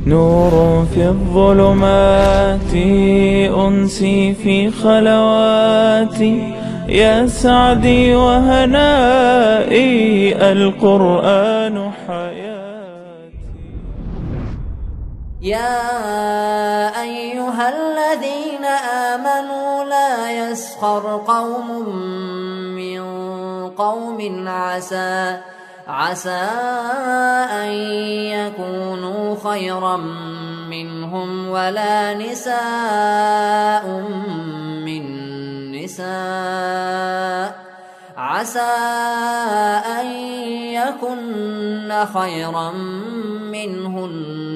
نور في الظلمات أنسي في خلواتي، يا سعدي وهنائي القرآن حياتي. يا أيها الذين آمنوا لا يسخر قوم من قوم عسى أن يكونوا خيرا منهم، ولا نساء من نساء عسى أن يكن خيرا منهن.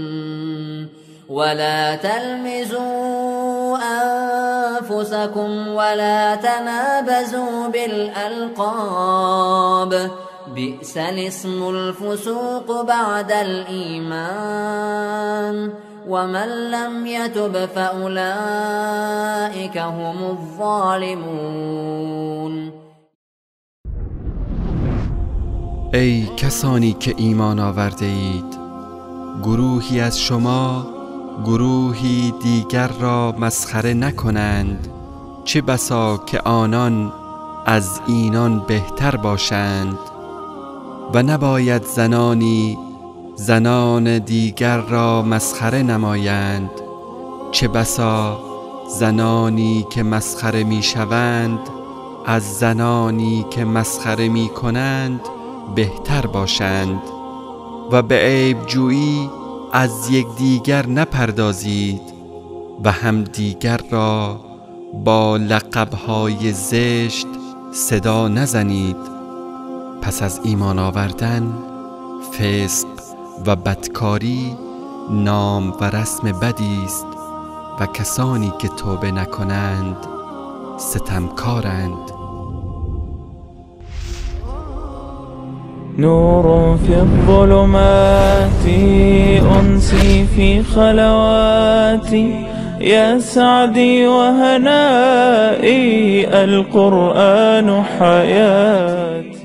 ولا تلمزوا أنفسكم ولا تنابزوا بالألقاب، بئس الاسم الفسوق بعد الإيمان، ومن لم يتب فأولئك هم الظالمون. ای کسانی که ایمان آورده اید، گروهی از شما گروهی دیگر را مسخره نکنند، چه بسا که آنان از اینان بهتر باشند. و نباید زنانی زنان دیگر را مسخره نمایند، چه بسا زنانی که مسخره می شوند از زنانی که مسخره می کنند بهتر باشند. و به عیب جویی از یکدیگر نپردازید و همدیگر را با لقب‌های زشت صدا نزنید. پس از ایمان آوردن فسق و بدکاری نام و رسم بدی است و کسانی که توبه نکنند ستمکارند. نور في الظلمات أنسي في خلواتي، يا سعدي وهنائي القرآن حياتي.